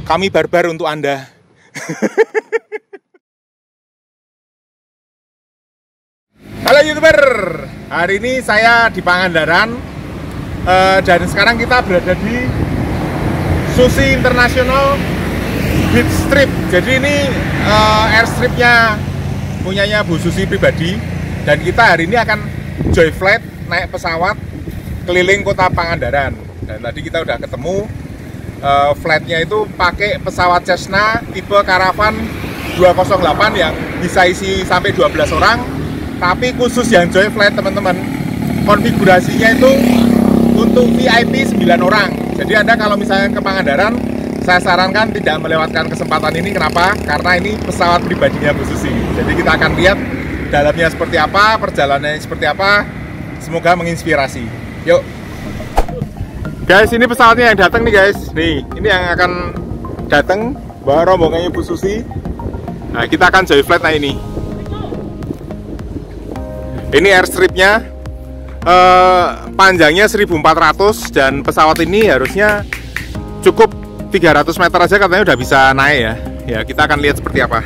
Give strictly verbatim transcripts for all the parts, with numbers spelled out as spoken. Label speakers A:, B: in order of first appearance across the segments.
A: Kami barbar untuk Anda. Halo YouTuber, hari ini saya di Pangandaran uh, dan sekarang kita berada di Sushi International Beach Strip. Jadi ini uh, airstripnya punyanya Bu Susi pribadi, dan kita hari ini akan joy flight naik pesawat keliling kota Pangandaran. Dan tadi kita udah ketemu uh, flightnya itu pakai pesawat Cessna tipe Caravan dua nol delapan yang bisa isi sampai dua belas orang. Tapi khusus yang joy flight teman-teman, konfigurasinya itu untuk V I P sembilan orang. Jadi Anda kalau misalnya ke Pangandaran, saya sarankan tidak melewatkan kesempatan ini. Kenapa? Karena ini pesawat pribadinya Bu Susi. Jadi kita akan lihat dalamnya seperti apa, perjalanannya seperti apa. Semoga menginspirasi. Yuk guys, ini pesawatnya yang datang nih guys. Nih, ini yang akan datang bawa rombongannya Bu Susi. Nah, kita akan joy flight nah ini. Ini airstripnya eh, panjangnya seribu empat ratus dan pesawat ini harusnya cukup tiga ratus meter aja katanya udah bisa naik ya. Ya, kita akan lihat seperti apa.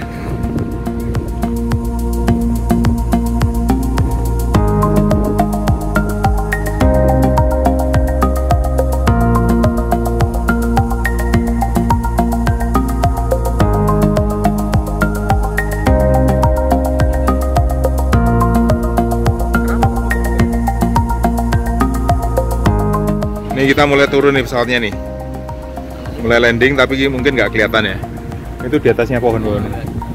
A: Ini kita mulai turun nih pesawatnya nih, mulai landing tapi mungkin nggak kelihatan ya. Itu di atasnya pohon-pohon.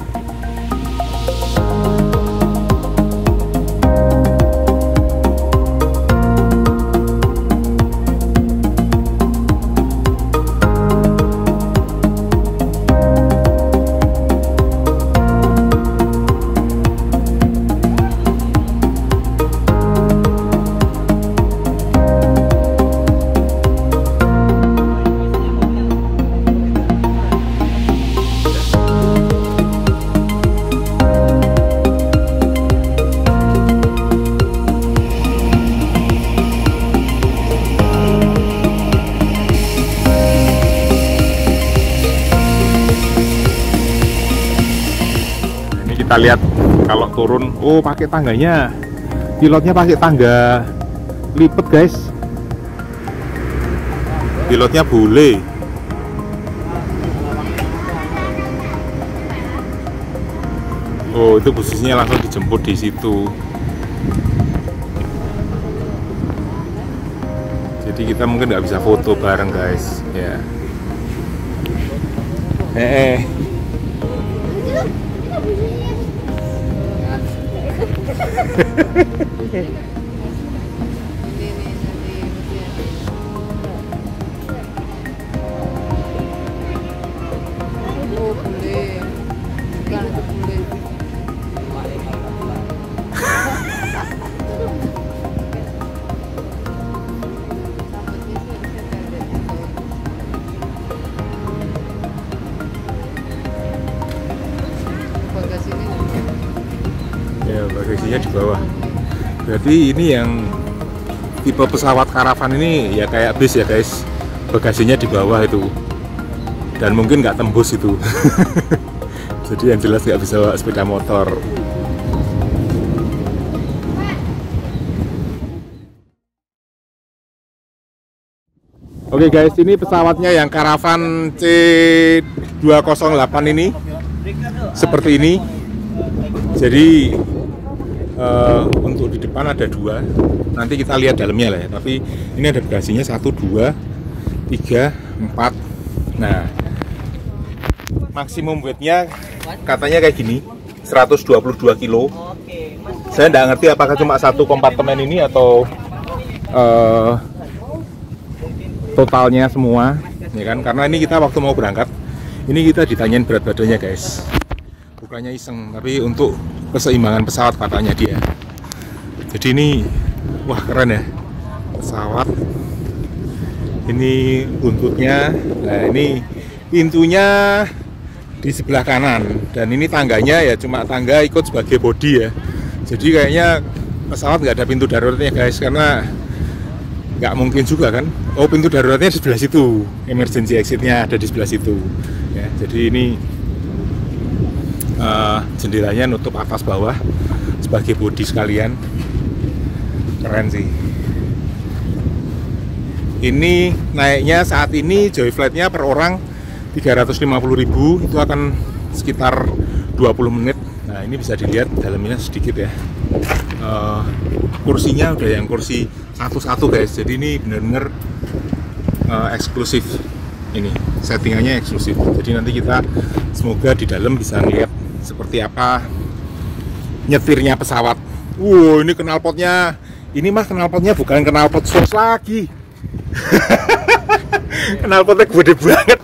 A: Kita lihat kalau turun, oh pakai tangganya, pilotnya pakai tangga lipet guys, pilotnya boleh. Oh itu posisinya langsung dijemput di situ. Jadi kita mungkin nggak bisa foto bareng guys, ya. Eh. eh.
B: Oh boleh, kan itu boleh. Bagasinya
A: ya, bagasinya di bawah. Berarti ini yang tipe pesawat Caravan ini ya kayak bis ya guys, bagasinya di bawah itu, dan mungkin nggak tembus itu. Jadi yang jelas nggak bisa bawa sepeda motor. Oke guys, ini pesawatnya yang Caravan C dua nol delapan ini seperti ini. Jadi uh, untuk di depan ada dua, nanti kita lihat dalamnya lah ya. Tapi ini ada bagasinya satu, dua, tiga, empat. Nah, maksimum weightnya katanya kayak gini, seratus dua puluh dua kilo. Saya nggak ngerti apakah cuma satu kompartemen ini atau uh, totalnya semua, ya kan? Karena ini kita waktu mau berangkat, ini kita ditanyain berat badannya guys. Bukannya iseng, tapi untuk keseimbangan pesawat katanya dia. Jadi ini, wah keren ya pesawat. Ini buntutnya, nah ini pintunya di sebelah kanan, dan ini tangganya ya cuma tangga ikut sebagai bodi ya. Jadi kayaknya pesawat nggak ada pintu daruratnya guys, karena nggak mungkin juga kan. Oh, pintu daruratnya di sebelah situ, emergency exitnya ada di sebelah situ ya. Jadi ini uh, jendelanya nutup atas bawah sebagai bodi sekalian, keren sih. Ini naiknya saat ini Joy Flight-nya per orang tiga ratus lima puluh ribu, itu akan sekitar dua puluh menit. Nah, ini bisa dilihat dalamnya sedikit ya. Uh, kursinya udah yang kursi satu-satu guys, jadi ini benar-benar uh, eksklusif. Ini settingannya eksklusif, jadi nanti kita semoga di dalam bisa ngeliat seperti apa nyetirnya pesawat. Wow, ini knalpotnya, ini mah knalpotnya bukan knalpot Source lagi. Knalpotnya gede banget.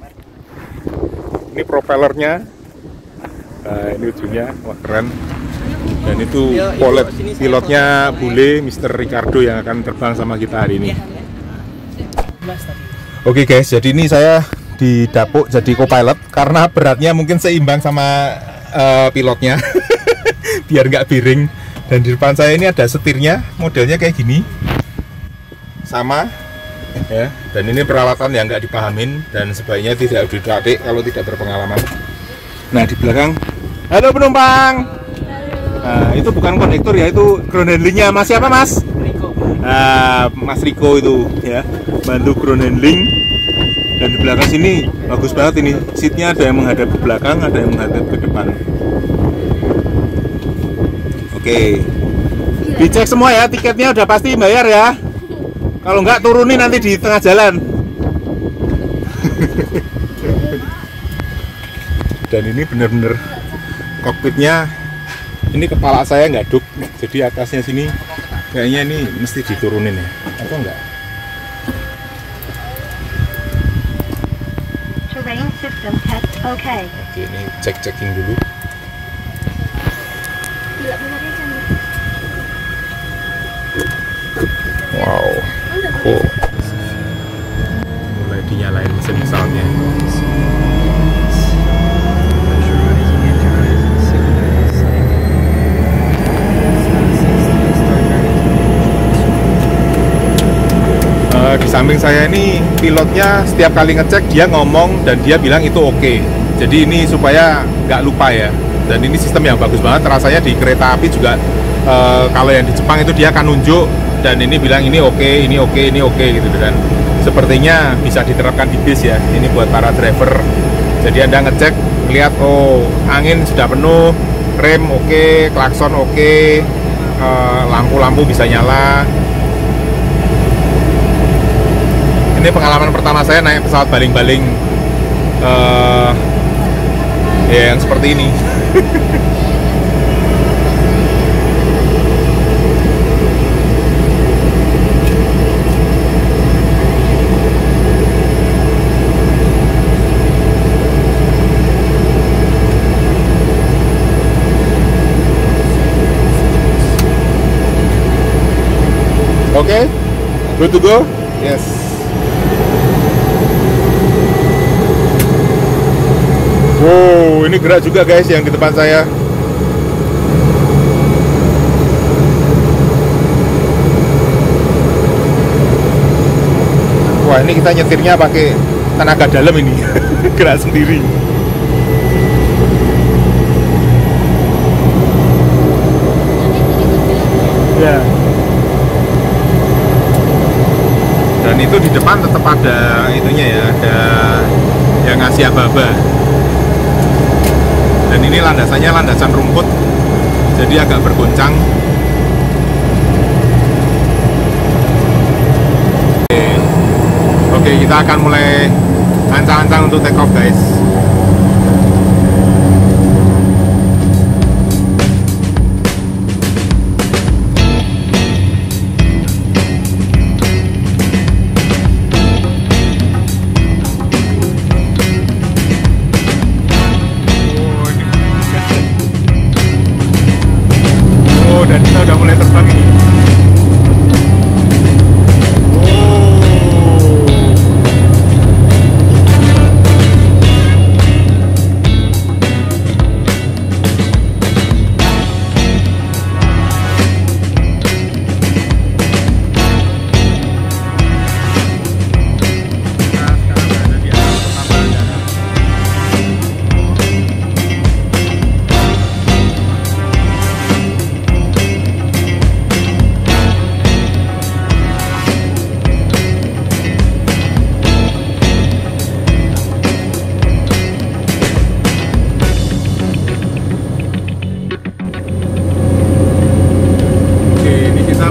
A: Ini propellernya, nah, ini ujungnya, wah keren. Dan itu pilot, pilotnya bule, mister Ricardo yang akan terbang sama kita hari ini. Oke guys, jadi ini saya didapuk jadi co-pilot karena beratnya mungkin seimbang sama uh, pilotnya, biar nggak piring. Dan di depan saya ini ada setirnya, modelnya kayak gini, sama ya. Dan ini peralatan yang nggak dipahamin dan sebaiknya tidak didadik kalau tidak berpengalaman. Nah, di belakang, halo penumpang. Nah, itu bukan kondektur ya, itu ground handlingnya Mas siapa Mas? Riko. Nah, Mas Riko itu ya, bantu ground handling. Dan di belakang sini bagus banget ini, seatnya ada yang menghadap ke belakang, ada yang menghadap ke depan. Oke, dicek semua ya, tiketnya udah pasti bayar ya. Kalau nggak turunin nanti di tengah jalan. Dan ini bener-bener kokpitnya, ini kepala saya nggak duk, jadi atasnya sini kayaknya ini mesti diturunin ya, atau enggak?
C: Terrain system test okay.
A: Oke, ini cek-checking dulu. Wow, cool. Mulai dinyalain mesin pesawatnya. Uh, di samping saya ini pilotnya setiap kali ngecek dia ngomong dan dia bilang itu oke. Okay. Jadi ini supaya nggak lupa ya. Dan ini sistem yang bagus banget. Rasanya di kereta api juga uh, kalau yang di Jepang itu dia akan nunjuk dan ini bilang ini oke, okay, ini oke, okay, ini oke okay, gitu kan. Sepertinya bisa diterapkan di bis ya. Ini buat para driver. Jadi Anda ngecek, lihat oh angin sudah penuh, rem oke, okay, klakson oke, okay, uh, lampu-lampu bisa nyala. Ini pengalaman pertama saya naik pesawat baling-baling uh, ya yang seperti ini. Oke, okay, good to go? Yes. Wow, ini gerak juga guys yang di depan saya. Wah, ini kita nyetirnya pakai tenaga dalam ini. Gerak sendiri. Ya. Dan itu di depan tetap ada itunya ya, ada yang ngasih aba-aba. Dan ini landasannya landasan rumput, jadi agak bergoncang. Oke, Oke kita akan mulai ancang-ancang untuk take off guys. Dan kita udah mulai terbang ini.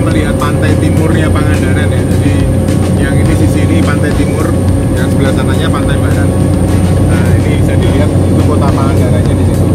A: melihat pantai timurnya Pangandaran ya. Jadi yang ini sisi ini pantai timur, yang sebelah sananya pantai barat. Nah ini bisa dilihat itu kota Pangandarannya di situ.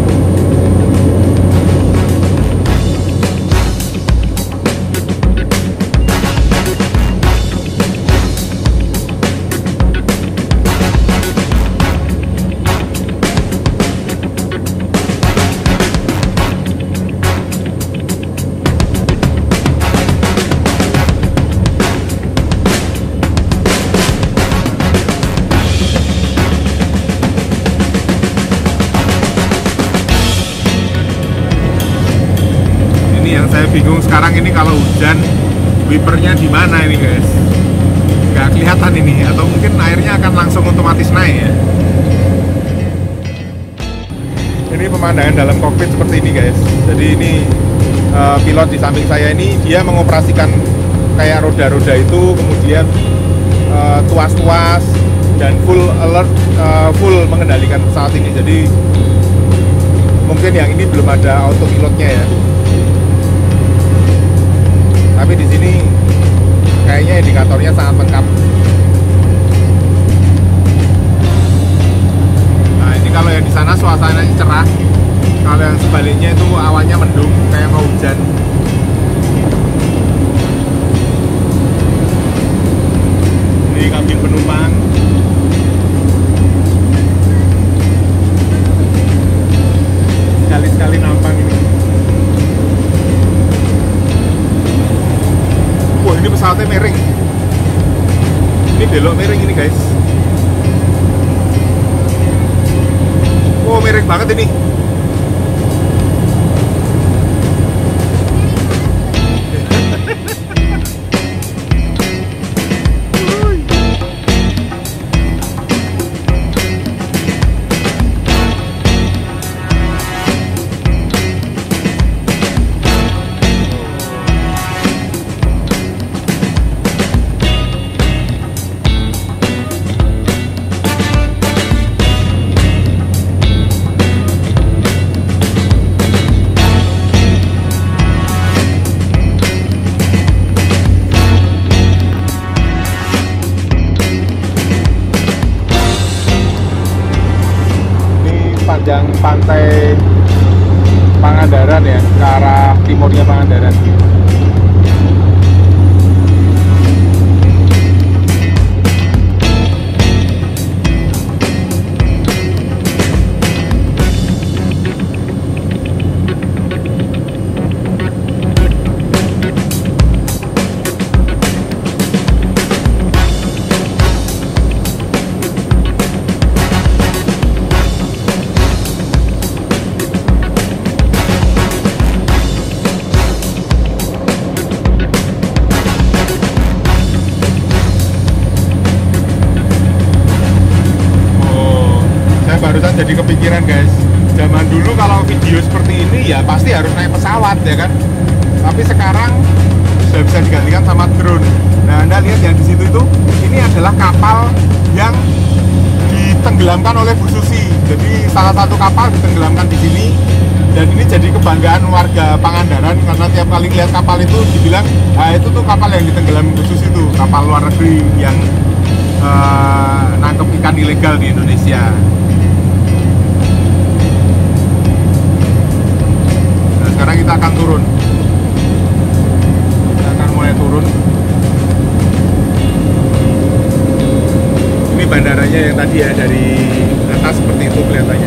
A: Saya bingung sekarang ini kalau hujan wipernya di mana ini guys, nggak kelihatan ini, atau mungkin airnya akan langsung otomatis naik ya. Ini pemandangan dalam kokpit seperti ini guys. Jadi ini uh, pilot di samping saya ini dia mengoperasikan kayak roda-roda itu, kemudian uh, tuas-tuas dan full alert, uh, full mengendalikan pesawat ini. Jadi mungkin yang ini belum ada autopilotnya ya. Tapi di sini kayaknya indikatornya sangat lengkap. Nah ini kalau yang di sana suasananya cerah, kalau yang sebaliknya itu awannya mendung kayak mau hujan. Ini kabin penumpang. Sekali-sekali nampang ini. Wah ini pesawatnya miring. Ini belok miring ini guys. Oh miring banget ini. Panjang pantai Pangandaran ya, ke arah timurnya Pangandaran. Barusan jadi kepikiran guys, zaman dulu kalau video seperti ini ya pasti harus naik pesawat ya kan, tapi sekarang sudah bisa digantikan sama drone. Nah Anda lihat yang di situ itu, ini adalah kapal yang ditenggelamkan oleh Bu Susi. Jadi salah satu kapal ditenggelamkan di sini, dan ini jadi kebanggaan warga Pangandaran karena tiap kali lihat kapal itu dibilang, ah itu tuh kapal yang ditenggelam Bu Susi itu, kapal luar negeri yang uh, nangkep ikan ilegal di Indonesia. Sekarang kita akan turun. Kita akan mulai turun. Ini bandaranya yang tadi ya, dari atas seperti itu kelihatannya.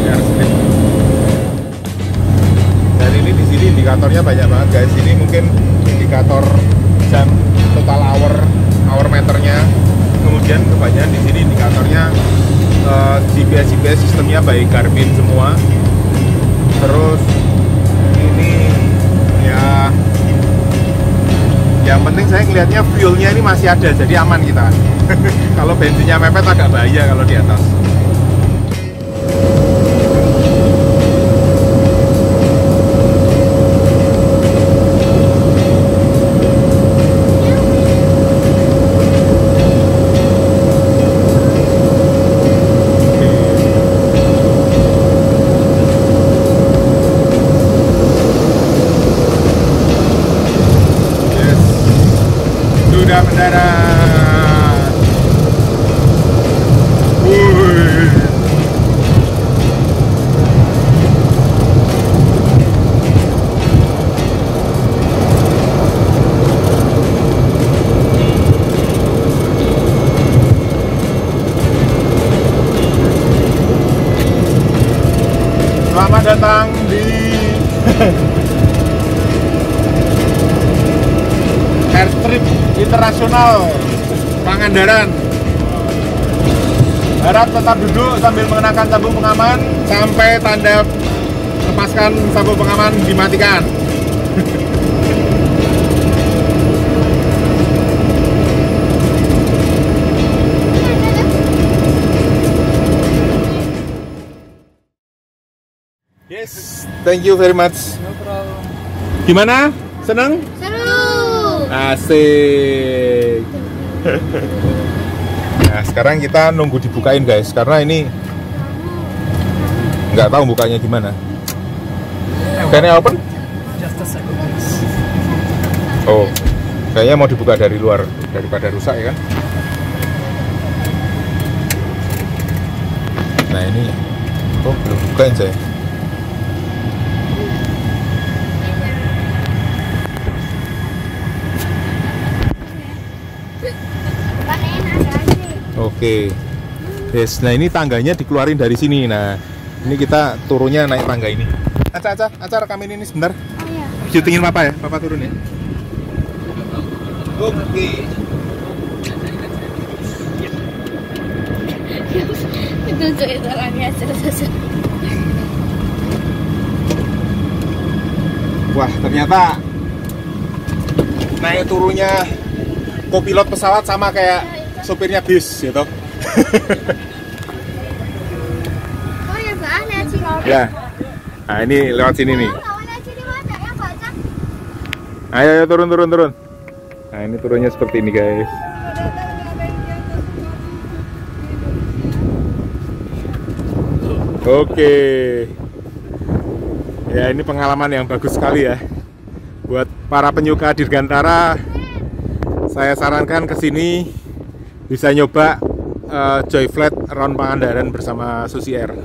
A: Dan ini di sini indikatornya banyak banget guys. Ini mungkin indikator jam, total hour, hour meternya. Kemudian kebanyakan di sini indikatornya uh, G P S G P S sistemnya baik Garmin semua. Terus ini ya, yang penting saya ngelihatnya fuelnya ini masih ada, jadi aman kita. Kalau bensinnya mepet agak bahaya kalau di atas. sudah mendarat. Wuih. Selamat datang di Airstrip Internasional Pangandaran. Harap tetap duduk sambil mengenakan sabuk pengaman sampai tanda lepaskan sabuk pengaman dimatikan. Yes, thank you very much.
B: No problem.
A: Gimana? Seneng?
C: Seru.
A: Asik. Nah, sekarang kita nunggu dibukain guys, karena ini nggak tahu bukanya gimana. Can I open?
B: Just a second, please.
A: Oh, kayaknya mau dibuka dari luar daripada rusak ya kan? Nah ini, oh belum bukain saya. Oke, yes. Nah ini tangganya dikeluarin dari sini. Nah ini kita turunnya naik tangga ini. Aca, Aca, Aca rekamin ini sebentar.
C: Oh iya.
A: Syutingin papa ya, papa turun ya. Oke.
C: Itu cerita orangnya selesai.
A: Wah ternyata naik turunnya kopilot pesawat sama kayak sopirnya bis gitu.
C: Oh ya mana sih?
A: Ya. Nah ini lewat sini nih. Ayo, ayo turun turun turun. Nah ini turunnya seperti ini guys. Oke. Ya ini pengalaman yang bagus sekali ya. Buat para penyuka dirgantara, saya sarankan ke sini bisa nyoba uh, Joy Flight around Pangandaran bersama Susi Air.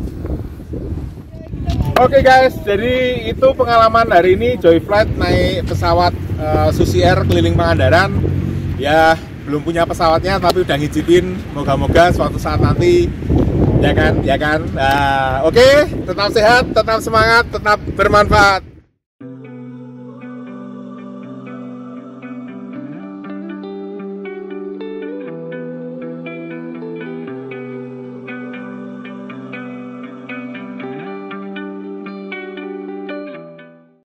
A: Oke okay guys, jadi itu pengalaman hari ini Joy Flight naik pesawat uh, Susi Air keliling Pangandaran. Ya belum punya pesawatnya tapi udah ngicipin. Moga-moga suatu saat nanti ya kan, ya kan. Nah, oke, okay, tetap sehat, tetap semangat, tetap bermanfaat.